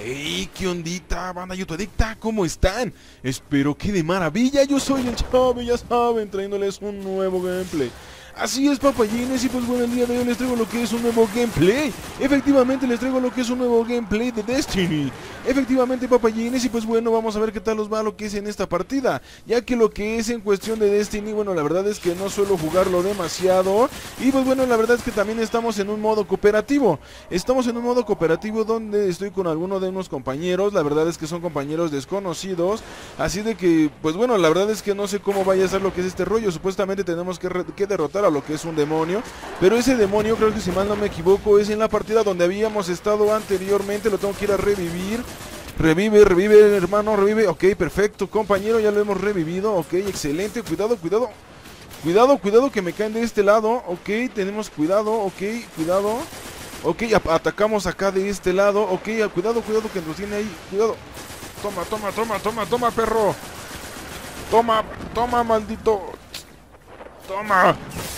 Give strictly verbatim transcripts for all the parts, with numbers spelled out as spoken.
Hey, ¿qué ondita, banda youtubadicta? ¿Cómo están? Espero que de maravilla. Yo soy el Chavo, ya saben, trayéndoles un nuevo gameplay. Así es, papayines, y pues bueno, el día de hoy les traigo lo que es un nuevo gameplay. Efectivamente les traigo lo que es un nuevo gameplay de Destiny. Efectivamente, papayines, y pues bueno, vamos a ver qué tal os va lo que es en esta partida. Ya que lo que es en cuestión de Destiny, bueno, la verdad es que no suelo jugarlo demasiado. Y pues bueno, la verdad es que también estamos en un modo cooperativo. Estamos en un modo cooperativo donde estoy con alguno de unos compañeros. La verdad es que son compañeros desconocidos. Así de que, pues bueno, la verdad es que no sé cómo vaya a ser lo que es este rollo. Supuestamente tenemos que, que derrotar a lo que es un demonio, pero ese demonio, creo que si mal no me equivoco, es en la partida donde habíamos estado anteriormente. Lo tengo que ir a revivir. Revive, revive, hermano, revive. Ok, perfecto, compañero, ya lo hemos revivido. Ok, excelente, cuidado, cuidado. Cuidado, cuidado que me caen de este lado. Ok, tenemos cuidado, ok, cuidado. Ok, atacamos acá de este lado. Ok, cuidado, cuidado que nos tiene ahí. Cuidado. Toma, toma, toma, toma, toma, perro. Toma, toma, maldito. Toma.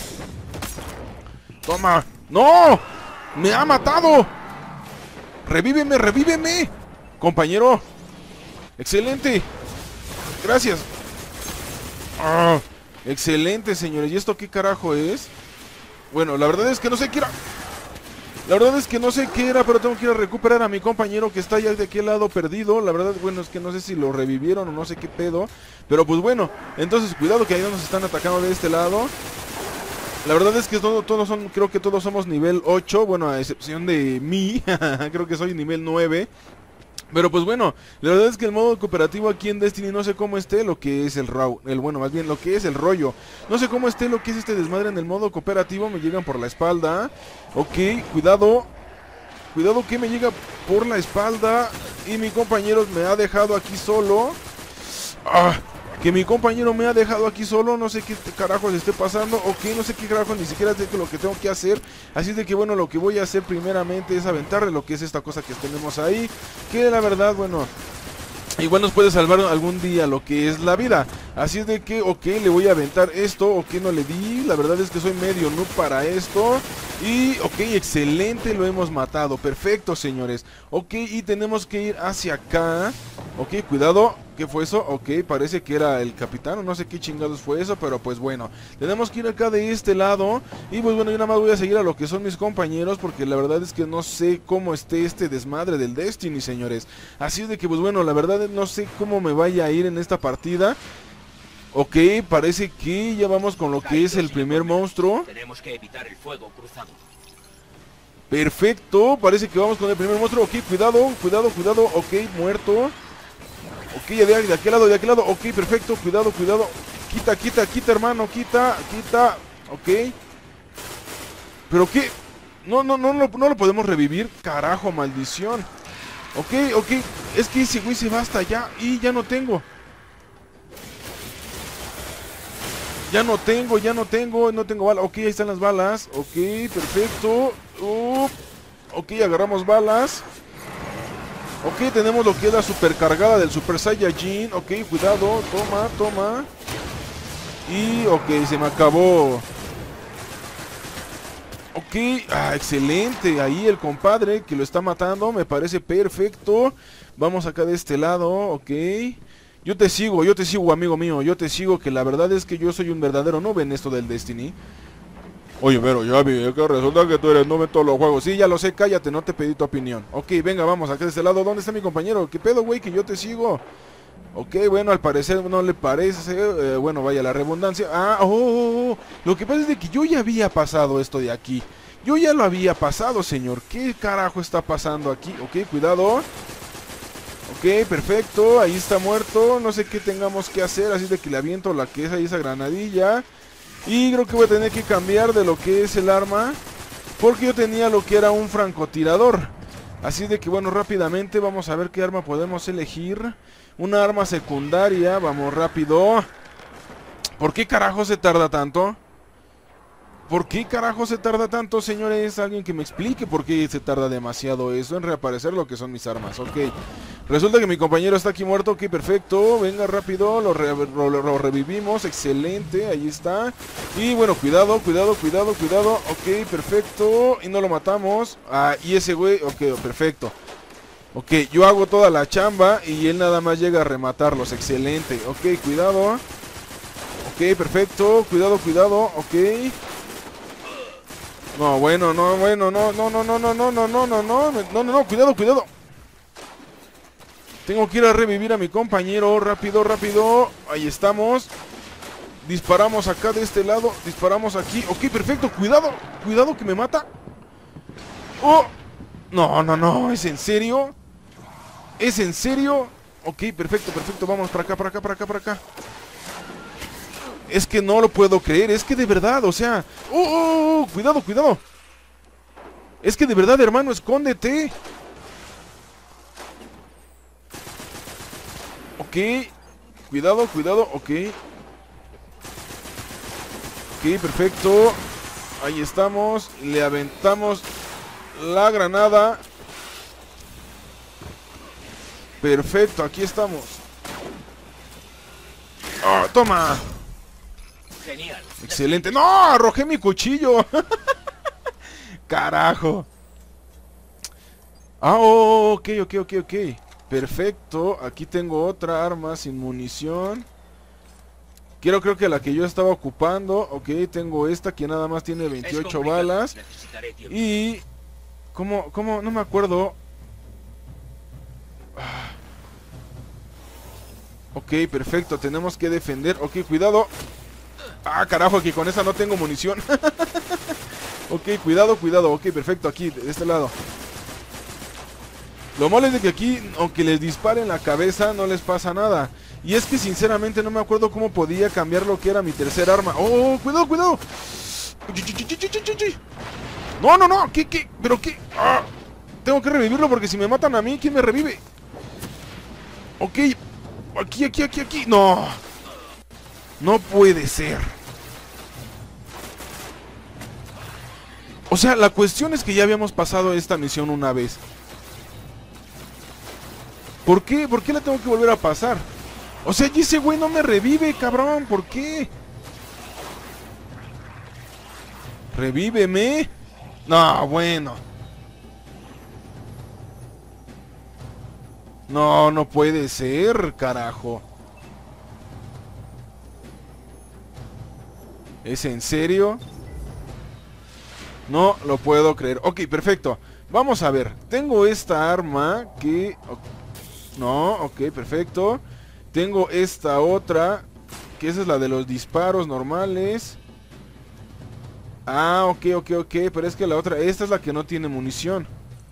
Toma. ¡No! ¡Me ha matado! ¡Revíveme, revíveme! Compañero. Excelente. Gracias. Ah, excelente, señores. ¿Y esto qué carajo es? Bueno, la verdad es que no sé qué era. La verdad es que no sé qué era, pero tengo que ir a recuperar a mi compañero que está ya de aquel lado perdido. La verdad, bueno, es que no sé si lo revivieron o no sé qué pedo. Pero pues bueno, entonces cuidado que ahí no nos están atacando de este lado. La verdad es que todos, todos son, creo que todos somos nivel ocho, bueno, a excepción de mí, creo que soy nivel nueve. Pero pues bueno, la verdad es que el modo cooperativo aquí en Destiny no sé cómo esté lo que es el raw, el bueno, más bien lo que es el rollo. No sé cómo esté lo que es este desmadre en el modo cooperativo, me llegan por la espalda. Ok, cuidado. Cuidado que me llega por la espalda y mi compañero me ha dejado aquí solo. Ah, que mi compañero me ha dejado aquí solo, no sé qué carajos esté pasando, ok, no sé qué carajos, ni siquiera sé lo que tengo que hacer. Así de que bueno, lo que voy a hacer primeramente es aventarle lo que es esta cosa que tenemos ahí, que la verdad, bueno, igual nos puede salvar algún día lo que es la vida. Así es de que, ok, le voy a aventar esto, ok, no le di, la verdad es que soy medio noob para esto. Y, ok, excelente, lo hemos matado, perfecto, señores. Ok, y tenemos que ir hacia acá. Ok, cuidado, ¿qué fue eso? Ok, parece que era el capitán, o no sé qué chingados fue eso, pero pues bueno. Tenemos que ir acá de este lado. Y pues bueno, yo nada más voy a seguir a lo que son mis compañeros, porque la verdad es que no sé cómo esté este desmadre del Destiny, señores. Así es de que pues bueno, la verdad no sé cómo me vaya a ir en esta partida. Ok, parece que ya vamos con lo que es el primer monstruo. Tenemos que evitar el fuego cruzado. Perfecto, parece que vamos con el primer monstruo. Ok, cuidado, cuidado, cuidado. Ok, muerto. Ok, de, de aquel lado, de aquel lado. Ok, perfecto, cuidado, cuidado. Quita, quita, quita, hermano, quita, quita. Ok. ¿Pero qué? No, no, no, no, no lo podemos revivir. Carajo, maldición. Ok, ok. Es que ese güey se va hasta allá y ya no tengo. Ya no tengo, ya no tengo, no tengo balas. Ok, ahí están las balas. Ok, perfecto. Uh, ok, agarramos balas. Ok, tenemos lo que es la supercargada del Super Saiyajin. Ok, cuidado, toma, toma. Y, ok, se me acabó. Ok, ah, excelente. Ahí el compadre que lo está matando, me parece perfecto. Vamos acá de este lado, ok. Yo te sigo, yo te sigo, amigo mío, yo te sigo, que la verdad es que yo soy un verdadero noob en esto del Destiny. Oye, pero ya vi que resulta que tú eres noob en todos los juegos. Sí, ya lo sé, cállate, no te pedí tu opinión. Ok, venga, vamos, acá de este lado. ¿Dónde está mi compañero? ¿Qué pedo, güey? Que yo te sigo. Ok, bueno, al parecer no le parece, eh, bueno, vaya la redundancia. Ah, oh, oh, oh, lo que pasa es de que yo ya había pasado esto de aquí. Yo ya lo había pasado, señor. ¿Qué carajo está pasando aquí? Ok, cuidado. Ok, perfecto, ahí está muerto. No sé qué tengamos que hacer, así de que le aviento la que es ahí esa granadilla. Y creo que voy a tener que cambiar de lo que es el arma, porque yo tenía lo que era un francotirador. Así de que bueno, rápidamente vamos a ver qué arma podemos elegir. Una arma secundaria, vamos rápido. ¿Por qué carajo se tarda tanto? ¿Por qué carajo se tarda tanto, señores? Alguien que me explique por qué se tarda demasiado eso en reaparecer lo que son mis armas. Ok, resulta que mi compañero está aquí muerto. Ok, perfecto, venga rápido, lo, re lo, lo revivimos, excelente, ahí está. Y bueno, cuidado, cuidado, cuidado, cuidado. Ok, perfecto, y no lo matamos. Ah, y ese güey, ok, perfecto. Ok, yo hago toda la chamba y él nada más llega a rematarlos. Excelente. Ok, cuidado. Ok, perfecto. Cuidado, cuidado. Ok. No, bueno, no, bueno, no, no, no, no, no, no, no, no, no, no, no, no, no, cuidado, cuidado. Tengo que ir a revivir a mi compañero. Rápido, rápido. Ahí estamos. Disparamos acá de este lado. Disparamos aquí. Ok, perfecto. Cuidado. Cuidado que me mata. Oh. No, no, no. ¿Es en serio? ¿Es en serio? Ok, perfecto, perfecto. Vamos para acá, para acá, para acá, para acá. Es que no lo puedo creer. Es que de verdad, o sea... ¡Oh, oh, oh! Cuidado, cuidado. Es que de verdad, hermano, escóndete. Ok. Cuidado, cuidado, ok. Ok, perfecto. Ahí estamos. Le aventamos la granada. Perfecto, aquí estamos. Oh, toma. Genial. Excelente. ¡No! Arrojé mi cuchillo. Carajo. Ah, oh, ok, ok, ok, ok. Perfecto. Aquí tengo otra arma sin munición. Quiero, creo que la que yo estaba ocupando. Ok, tengo esta que nada más tiene veintiocho balas. Y... ¿Cómo? ¿Cómo? No me acuerdo. Ah. Ok, perfecto. Tenemos que defender. Ok, cuidado. Ah, carajo, que con esa no tengo munición. Ok, cuidado, cuidado. Ok, perfecto, aquí, de este lado. Lo malo es de que aquí, aunque les disparen la cabeza, no les pasa nada. Y es que sinceramente no me acuerdo cómo podía cambiar lo que era mi tercer arma. ¡Oh, cuidado, cuidado! No, no, no, ¿qué, qué? ¿Pero qué? ¡Ah! Tengo que revivirlo porque si me matan a mí, ¿quién me revive? Ok, aquí, aquí, aquí, aquí. No. No puede ser. O sea, la cuestión es que ya habíamos pasado esta misión una vez. ¿Por qué? ¿Por qué la tengo que volver a pasar? O sea, y ese güey no me revive, cabrón. ¿Por qué? Revíveme. No, bueno. No, no puede ser, carajo. ¿Es en serio? No lo puedo creer. Ok, perfecto. Vamos a ver. Tengo esta arma que... No, ok, perfecto. Tengo esta otra, que esa es la de los disparos normales. Ah, ok, ok, ok. Pero es que la otra, esta es la que no tiene munición.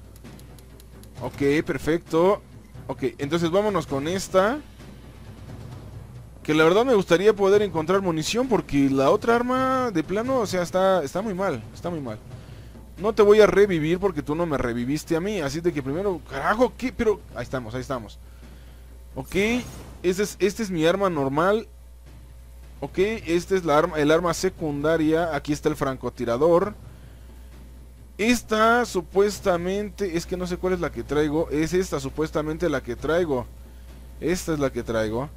Ok, perfecto. Ok, entonces vámonos con esta. Que la verdad me gustaría poder encontrar munición, porque la otra arma de plano, o sea, está, está muy mal. Está muy mal. No te voy a revivir porque tú no me reviviste a mí. Así de que primero, carajo, ¿qué? Pero ahí estamos, ahí estamos. Ok, este es, este es mi arma normal. Ok, esta es la arma, el arma secundaria. Aquí está el francotirador. Esta supuestamente, es que no sé cuál es la que traigo. Es esta supuestamente la que traigo. Esta es la que traigo.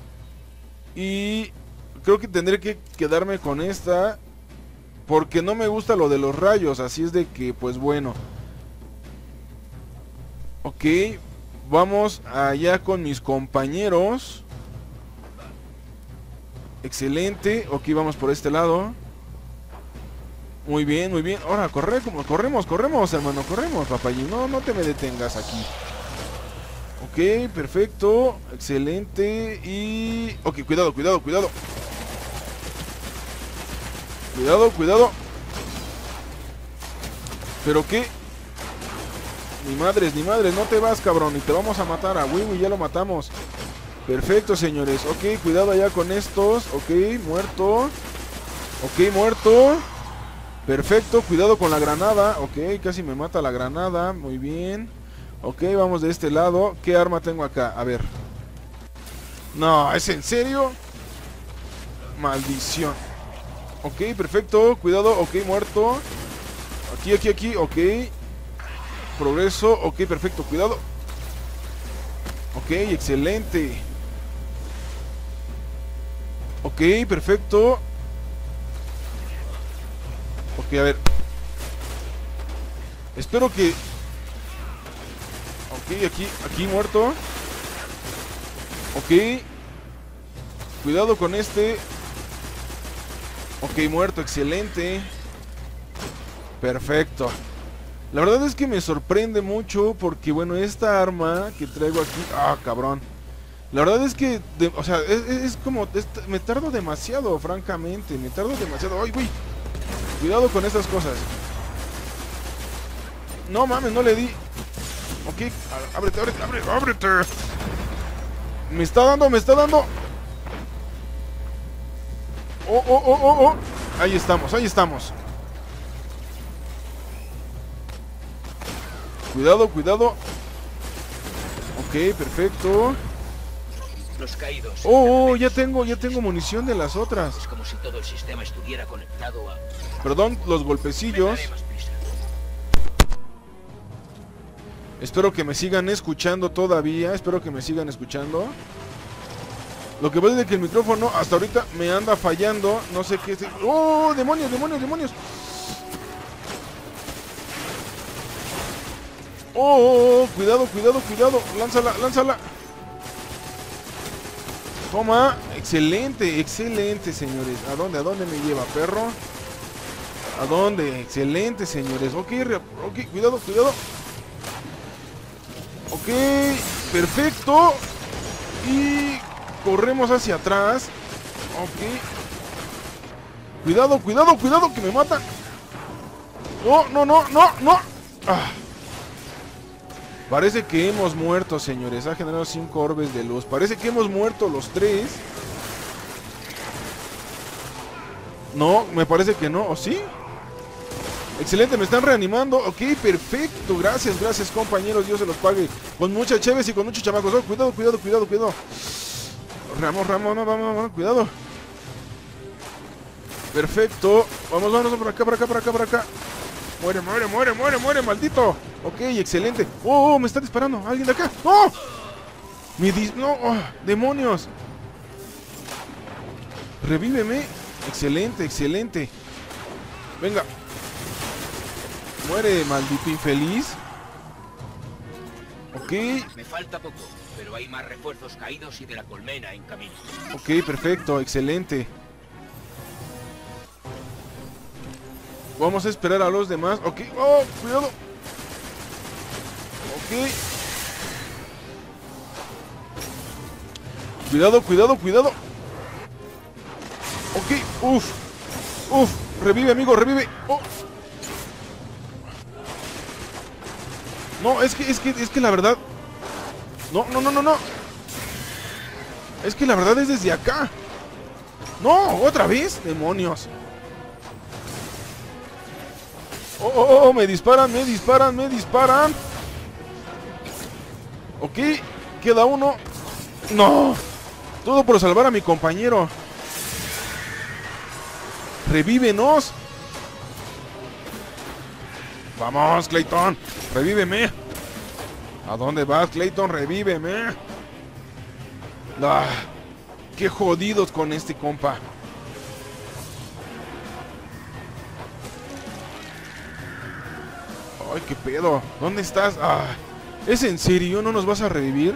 Y creo que tendré que quedarme con esta, porque no me gusta lo de los rayos. Así es de que, pues bueno. Ok, vamos allá con mis compañeros. Excelente. Ok, vamos por este lado. Muy bien, muy bien. Ahora, corre, como corremos, corremos, hermano, corremos, papayín. No, no te me detengas aquí. Ok, perfecto. Excelente. Y... Ok, cuidado, cuidado, cuidado. Cuidado, cuidado. ¿Pero qué? Ni madres, ni madres, no te vas, cabrón. Y te vamos a matar a Wiwi, ya lo matamos. Perfecto, señores. Ok, cuidado allá con estos. Ok, muerto. Ok, muerto. Perfecto, cuidado con la granada. Ok, casi me mata la granada. Muy bien. Ok, vamos de este lado. ¿Qué arma tengo acá? A ver. No, ¿es en serio? Maldición. Ok, perfecto, cuidado. Ok, muerto. Aquí, aquí, aquí, ok. Progreso, ok, perfecto, cuidado. Ok, excelente. Ok, perfecto. Ok, a ver. Espero que... Ok, aquí, aquí muerto. Ok. Cuidado con este. Ok, muerto, excelente. Perfecto. La verdad es que me sorprende mucho porque, bueno, esta arma que traigo aquí... Ah, cabrón. La verdad es que, de, o sea, es, es como... Es, me tardo demasiado, francamente. Me tardo demasiado. ¡Ay, güey! Cuidado con estas cosas. No mames, no le di. Ok, ábrete, ábrete, ábrete, ábrete. Me está dando, me está dando. Oh, oh, oh, oh, oh. Ahí estamos, ahí estamos. Cuidado, cuidado. Ok, perfecto. Los caídos. Oh, oh, ya tengo, ya tengo munición de las otras. Es como si todo el sistema estuviera conectado a... Perdón, los golpecillos. Me daré más prisa. Espero que me sigan escuchando todavía. Espero que me sigan escuchando. Lo que pasa es que el micrófono hasta ahorita me anda fallando. No sé qué es. ¡Oh! ¡Demonios, demonios, demonios! ¡Oh! oh, oh! Cuidado, cuidado, cuidado. Lánzala, lánzala. Toma. Excelente, excelente, señores. ¿A dónde, a dónde me lleva, perro? ¿A dónde? Excelente, señores. Ok, ok, cuidado, cuidado. Ok, perfecto. Y corremos hacia atrás. Ok. Cuidado, cuidado, cuidado, que me matan. No, no, no, no, no. Ah. Parece que hemos muerto, señores. Ha generado cinco orbes de luz. Parece que hemos muerto los tres. No, me parece que no. ¿O sí? Excelente, me están reanimando. Ok, perfecto. Gracias, gracias, compañeros. Dios se los pague. Con muchas cheves y con muchos chamacos. Oh, cuidado, cuidado, cuidado, cuidado. Ramos, Ramos, no, vamos, vamos, cuidado. Perfecto. Vamos, vamos, por acá, por acá, por acá, por acá. Muere, muere, muere, muere, muere, maldito. Ok, excelente. Oh, oh, me está disparando. ¿Alguien de acá? ¡Oh! Me dis... No, oh, demonios. Revíveme. Excelente, excelente. Venga. Muere, maldito infeliz. Ok. Me falta poco, pero hay más refuerzos caídos y de la colmena en camino. Ok, perfecto, excelente. Vamos a esperar a los demás. Ok, oh, cuidado. Ok. Cuidado, cuidado, cuidado. Ok, uff. Uff, revive, amigo, revive. Oh. No, es que, es que, es que la verdad... No, no, no, no, no. Es que la verdad es desde acá. No, otra vez, demonios. Oh, oh, oh, me disparan, me disparan, me disparan. Ok, queda uno. No. Todo por salvar a mi compañero. Revívenos. Vamos, Clayton. Revíveme. ¿A dónde vas, Clayton? Revíveme. Ah, qué jodidos con este compa. Ay, qué pedo. ¿Dónde estás? Ah, ¿es en serio? ¿No nos vas a revivir?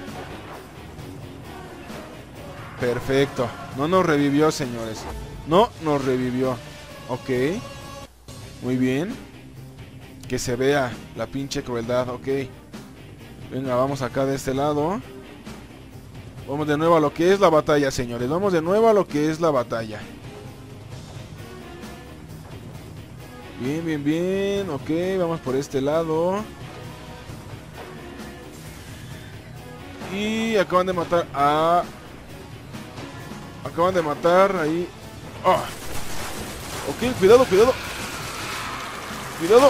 Perfecto. No nos revivió, señores. No nos revivió. Ok. Muy bien. Que se vea la pinche crueldad. Ok. Venga, vamos acá de este lado. Vamos de nuevo a lo que es la batalla, señores. Vamos de nuevo a lo que es la batalla. Bien, bien, bien. Ok, vamos por este lado. Y acaban de matar a... Acaban de matar ahí. Oh. Ok, cuidado, cuidado. Cuidado.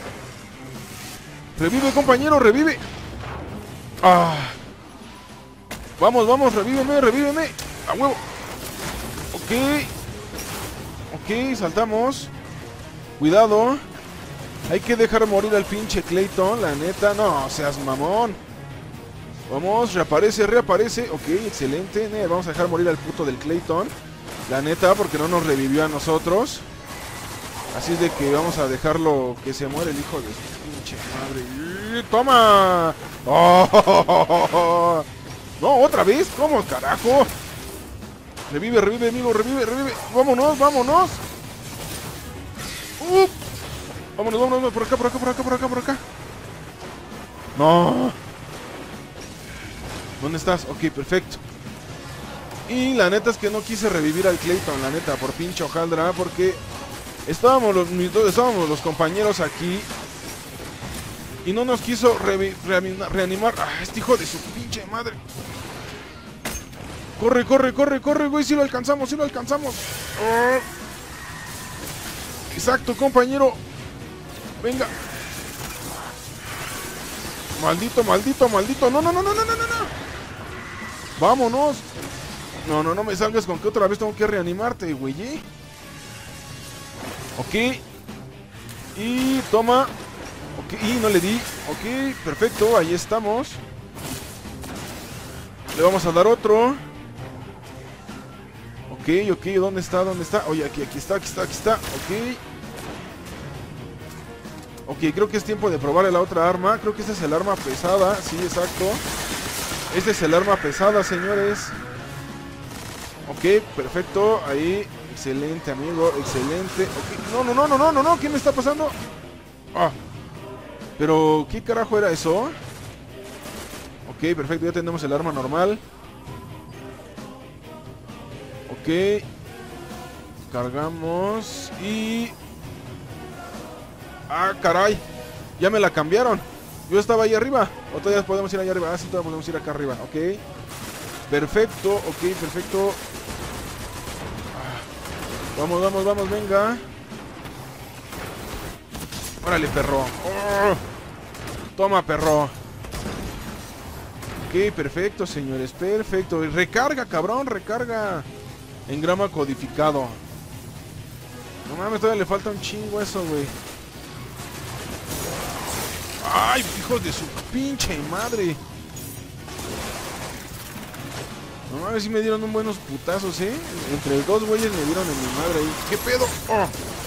Revive, compañero, revive. Ah. Vamos, vamos, revíveme, revíveme. A huevo. Ok. Ok, saltamos. Cuidado. Hay que dejar morir al pinche Clayton, la neta. No, seas mamón. Vamos, reaparece, reaparece. Ok, excelente. Eh, vamos a dejar morir al puto del Clayton. La neta, porque no nos revivió a nosotros. Así es de que vamos a dejarlo que se muere el hijo de su pinche madre. ¡Toma! ¡Oh! No, otra vez. ¿Cómo, carajo? Revive, revive, amigo, revive, revive. Vámonos, vámonos. Uh. Vámonos, vámonos, por acá, por acá, por acá, por acá, por acá. No. ¿Dónde estás? Ok, perfecto. Y la neta es que no quise revivir al Clayton, la neta, por pinche hojaldra, porque estábamos los, estábamos los compañeros aquí y no nos quiso re, re, reanimar. Ah, este hijo de su pinche madre. Corre, corre, corre, corre, güey, si lo alcanzamos, si lo alcanzamos. Oh. Exacto, compañero. Venga. Maldito, maldito, maldito. No, no, no, no, no, no, no. Vámonos. No, no, no me salgas con que otra vez tengo que reanimarte, güey. ¿eh? Ok. Y toma. Ok, y no le di. Ok, perfecto, ahí estamos. Le vamos a dar otro. Ok, ok, ¿dónde está? ¿Dónde está? Oye, aquí, aquí está, aquí está, aquí está. Ok. Ok, creo que es tiempo de probar la otra arma. Creo que esta es el arma pesada. Sí, exacto. Este es el arma pesada, señores. Ok, perfecto. Ahí. Excelente, amigo. Excelente. Okay. No, no, no, no, no, no, no. ¿Qué me está pasando? Ah. Pero, ¿qué carajo era eso? Ok, perfecto. Ya tenemos el arma normal. Ok. Cargamos. Y... ah, caray. Ya me la cambiaron. Yo estaba ahí arriba. O todavía podemos ir allá arriba. Ah, sí, todavía podemos ir acá arriba. Ok. Perfecto. Ok, perfecto. Ah. Vamos, vamos, vamos. Venga. Órale, perro. Oh. Toma, perro. Ok, perfecto, señores. Perfecto. Recarga, cabrón. Recarga. Engrama codificado. No mames, todavía le falta un chingo eso, güey. ¡Ay, hijos de su pinche madre! No mames, si me dieron un buenos putazos, ¿eh? Entre dos güeyes me dieron en mi madre ahí. ¿Qué pedo? ¡Oh!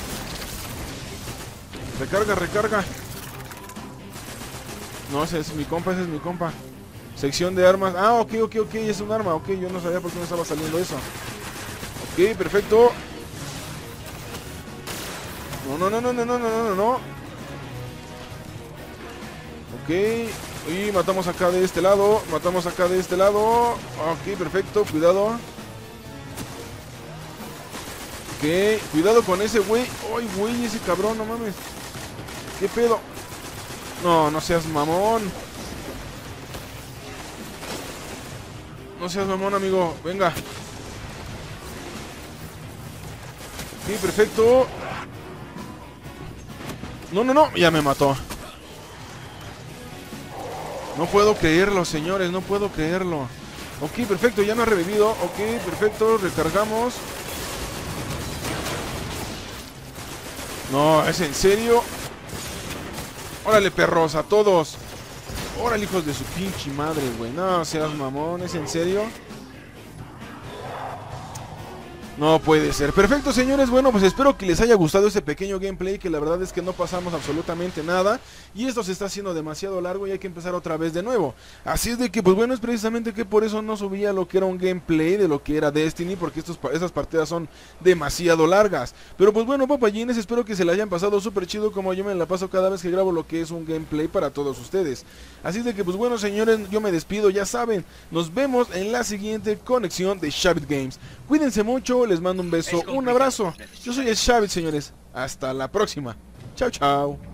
Recarga, recarga. No, ese es mi compa, ese es mi compa. Sección de armas. Ah, ok, ok, ok, es un arma. Ok, yo no sabía por qué me estaba saliendo eso. Ok, perfecto. No, no, no, no, no, no, no, no, no. Ok, y matamos acá de este lado. Matamos acá de este lado. Ok, perfecto, cuidado. Ok, cuidado con ese güey. Ay, güey, ese cabrón, no mames. ¿Qué pedo? No, no seas mamón. No seas mamón, amigo. Venga. Ok, perfecto. No, no, no, ya me mató. No puedo creerlo, señores, no puedo creerlo. Ok, perfecto, ya me ha revivido. Ok, perfecto, recargamos. No, ¿es en serio? Órale, perros, a todos. Órale, hijos de su pinche madre, güey. No seas mamón, ¿es en serio? No puede ser. Perfecto, señores. Bueno, pues espero que les haya gustado este pequeño gameplay, que la verdad es que no pasamos absolutamente nada y esto se está haciendo demasiado largo y hay que empezar otra vez de nuevo. Así es de que, pues bueno, es precisamente que por eso no subía lo que era un gameplay de lo que era Destiny, porque estos, estas partidas son demasiado largas. Pero pues bueno, papayines, espero que se la hayan pasado súper chido como yo me la paso cada vez que grabo lo que es un gameplay para todos ustedes. Así es de que, pues bueno, señores, yo me despido, ya saben. Nos vemos en la siguiente conexión de Shabit Games. Cuídense mucho. Les mando un beso, un abrazo. Yo soy el Shabit, señores. Hasta la próxima. Chao, chao.